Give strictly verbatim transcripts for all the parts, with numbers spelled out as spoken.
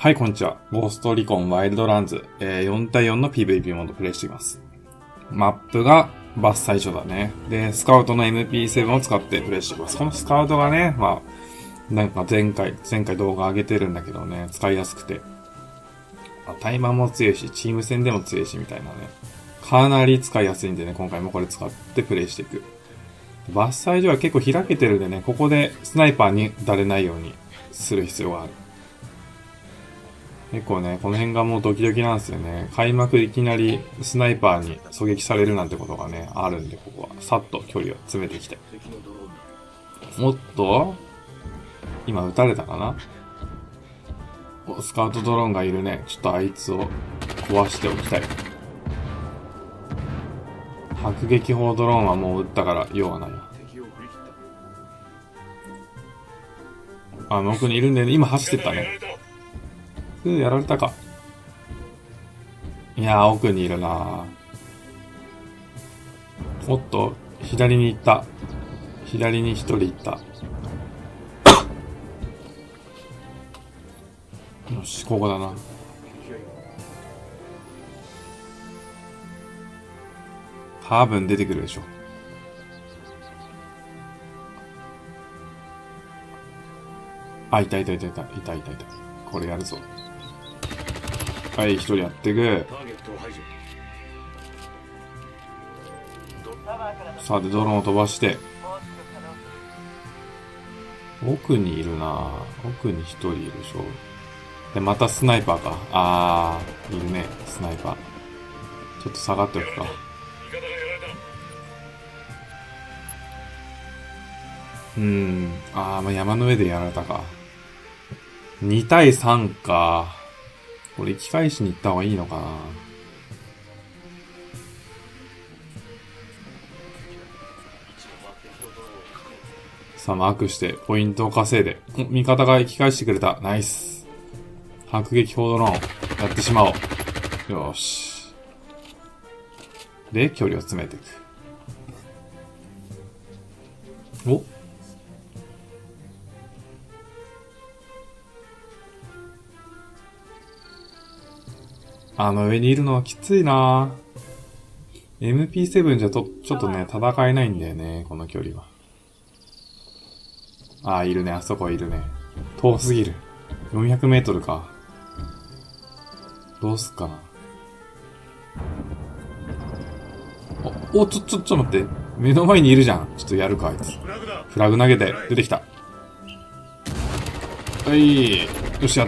はい、こんにちは。ゴーストリコンワイルドランズ、えー、よん対よんの ピーブイピー モードプレイしています。マップが伐採所だね。で、スカウトの エムピーセブン を使ってプレイしています。このスカウトがね、まあ、なんか前回、前回動画上げてるんだけどね、使いやすくて。タイマーも強いし、チーム戦でも強いしみたいなね。かなり使いやすいんでね、今回もこれ使ってプレイしていく。伐採所は結構開けてるんでね、ここでスナイパーに撃たれないようにする必要がある。結構ね、この辺がもうドキドキなんですよね。開幕いきなりスナイパーに狙撃されるなんてことがね、あるんで、ここはさっと距離を詰めていきたい。おっと今撃たれたかな。お、スカウトドローンがいるね。ちょっとあいつを壊しておきたい。迫撃砲ドローンはもう撃ったから用はないよ。あの奥にいるんだよね。今走ってったね。うー、やられたか。いやー、奥にいるなー。おっと、左に行った。左に一人行った。よし、ここだな。多分出てくるでしょ。あ、いたいたいたいた。いたいたいた。これやるぞ。はい、一人やっていく。さあ、で、ドローンを飛ばして。奥にいるなぁ。奥に一人いるでしょ。で、またスナイパーか。あー、いるね、スナイパー。ちょっと下がっておくか。うーん。あー、まあ、山の上でやられたか。に対さんか。これ生き返しに行った方がいいのかな。さあ、マークして、ポイントを稼いで。味方が生き返してくれた。ナイス。迫撃砲ドローン。やってしまおう。よーし。で、距離を詰めていく。お？あの上にいるのはきついなぁ。エムピーセブン じゃと、ちょっとね、戦えないんだよね、この距離は。ああ、いるね、あそこいるね。遠すぎる。よんひゃくメートルか。どうすっかな。お、お、ちょ、ちょ、ちょ、待って。目の前にいるじゃん。ちょっとやるか、あいつ。フラグ投げて、出てきた。はい。よし、やった。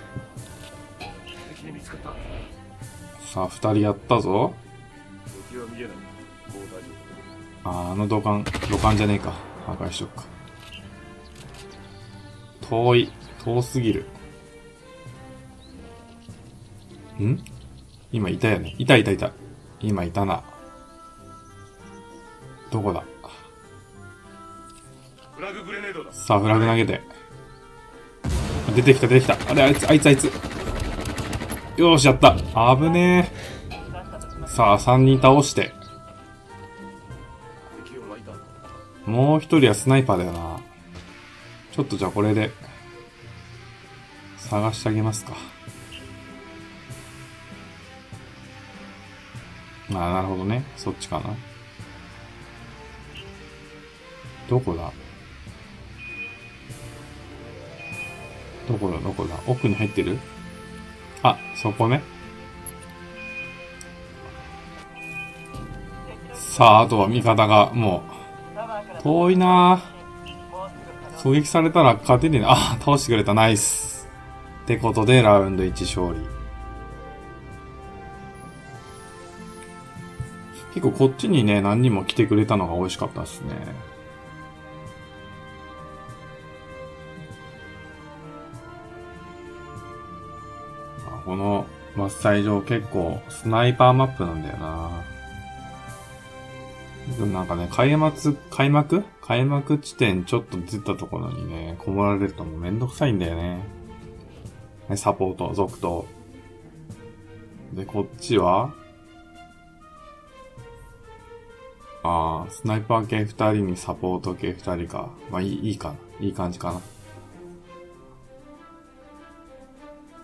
さあ、二人やったぞ。あ、あの土管、土管じゃねえか。破壊しよっか。遠い。遠すぎる。ん？今いたよね。いたいたいた。今いたな。どこだ？さあ、フラグ投げて。出てきた、出てきた。あれ、あいつ、あいつ、あいつ。よーし、やった。危ねえ。さあ、さんにん倒して。もう一人はスナイパーだよな。ちょっとじゃあこれで、探してあげますか。ああ、なるほどね。そっちかな。どこだ？どこだ、どこだ。奥に入ってる？あ、そこね。さあ、あとは味方が、もう、遠いなぁ。狙撃されたら勝てねえな。あ、倒してくれた。ナイス。ってことで、ラウンドいち勝利。結構こっちにね、何人も来てくれたのが美味しかったですね。この伐採場結構スナイパーマップなんだよな。でもなんかね、開幕、開幕開幕地点ちょっと出たところにね、こもられるともうめんどくさいんだよね。サポート、続投。で、こっちはあー、スナイパー系ふたりにサポート系ふたりか。まあいい、いいかな。いい感じかな。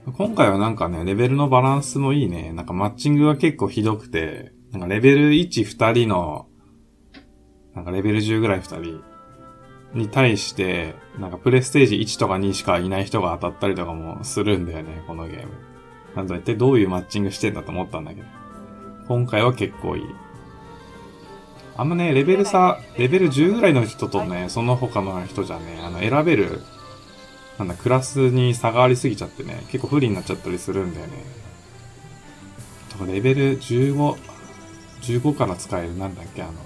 今回はなんかね、レベルのバランスもいいね。なんかマッチングが結構ひどくて、なんかレベルいち、ふたりの、なんかレベルじゅうぐらいふたりに対して、なんかプレステージいちとかにしかいない人が当たったりとかもするんだよね、このゲーム。なんだ一体どういうマッチングしてんだと思ったんだけど。今回は結構いい。あんまね、レベル差、レベルじゅうぐらいの人とね、その他の人じゃね、あの、選べる、なんだ、クラスに差がありすぎちゃってね、結構不利になっちゃったりするんだよね。とか、レベルじゅうご、じゅうごから使える、なんだっけ、あの、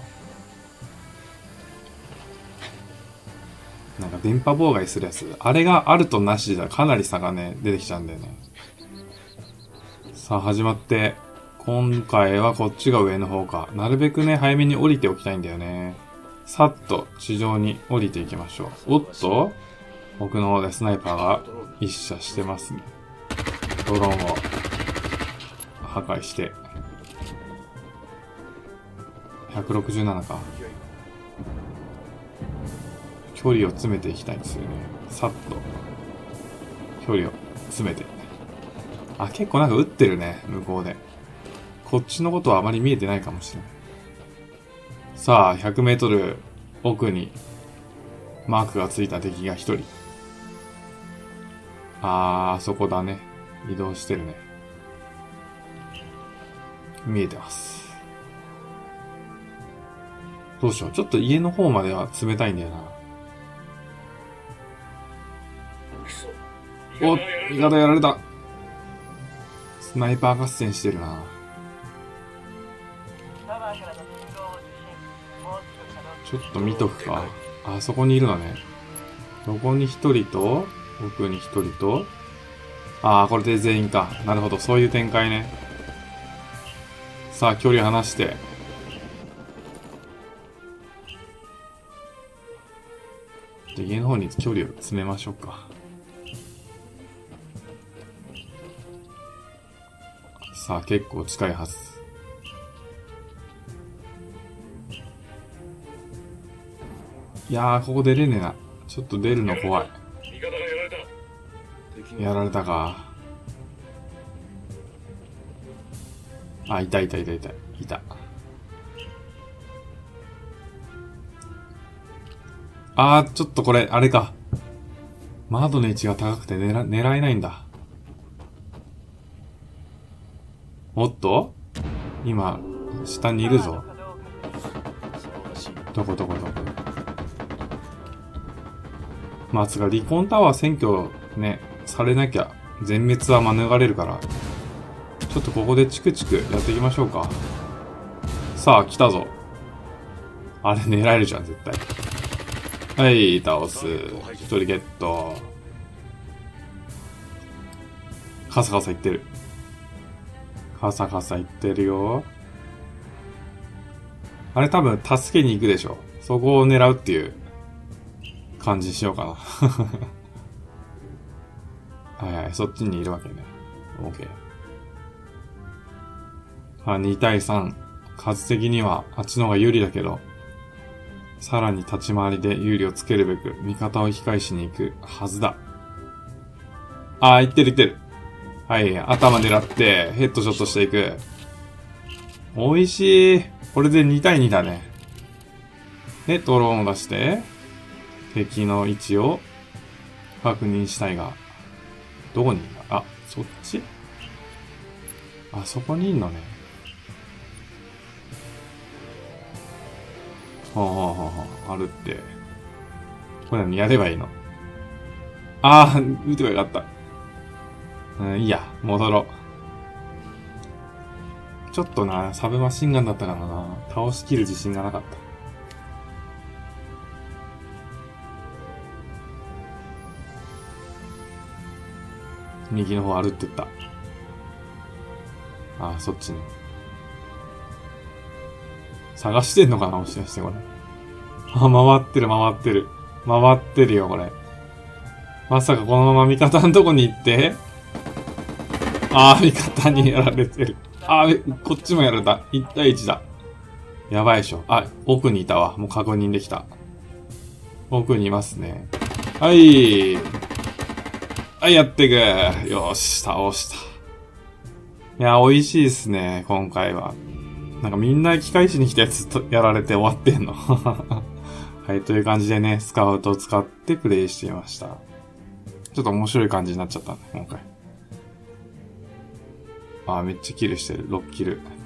なんか電波妨害するやつ。あれがあるとなしじゃかなり差がね、出てきちゃうんだよね。さあ、始まって、今回はこっちが上の方か。なるべくね、早めに降りておきたいんだよね。さっと地上に降りていきましょう。おっと奥の方でスナイパーが一射してますね。ドローンを破壊して。ひゃくろくじゅうななか。距離を詰めていきたいんですよね。さっと。距離を詰めて。あ、結構なんか撃ってるね、向こうで。こっちのことはあまり見えてないかもしれない。さあ、ひゃくメートル奥にマークがついた敵が一人。あー、あそこだね。移動してるね。見えてます。どうしよう。ちょっと家の方までは冷たいんだよな。お、味方やられた。スナイパー合戦してるな。ちょっと見とくか。あそこにいるのね。横に一人と、奥に一人と、ああ、これで全員か。なるほど、そういう展開ね。さあ、距離を離して。で、家の方に距離を詰めましょうか。さあ、結構近いはず。いやー、ここ出れねえな。ちょっと出るの怖い。やられたか。あ、いたいたいたいた。いた。あー、ちょっとこれ、あれか。窓の位置が高くて狙、狙えないんだ。おっと今、下にいるぞ。どこどこどこ。まあ、つか、リコンタワー占拠ね、されなきゃ、全滅は免れるから、ちょっとここでチクチクやっていきましょうか。さあ、来たぞ。あれ狙えるじゃん、絶対。はい、倒す。一人ゲット。カサカサいってる。カサカサいってるよ。あれ多分助けに行くでしょ。そこを狙うっていう感じにしようかな。はいはい、そっちにいるわけね。OK。あ、に対さん。数的にはあっちの方が有利だけど、さらに立ち回りで有利をつけるべく、味方を引き返しに行くはずだ。あー、行ってる行ってる。はい、頭狙って、ヘッドショットしていく。美味しい。これでに対にだね。で、ドローンを出して、敵の位置を確認したいが、どこにいるんだ？あ、そっち？あそこにいんのね。ほうほうほうほう、あるって。これ何やればいいの？ああ、見てばよかった。うん、いいや、戻ろう。ちょっとな、サブマシンガンだったからな。倒しきる自信がなかった。右の方あるって言った。ああ、そっちね。探してんのかな、もしかしてこれ。あ、回ってる回ってる。回ってるよ、これ。まさかこのまま味方のとこに行ってああ、味方にやられてる。ああ、こっちもやられた。いち対いちだ。やばいでしょ。あ、奥にいたわ。もう確認できた。奥にいますね。はい。 はい、やっていく。よし、倒した。いや、美味しいですね、今回は。なんかみんな機械師に来たやつとやられて終わってんの。はい、という感じでね、スカウトを使ってプレイしていました。ちょっと面白い感じになっちゃったね、今回。あー、めっちゃキルしてる。ろくキル。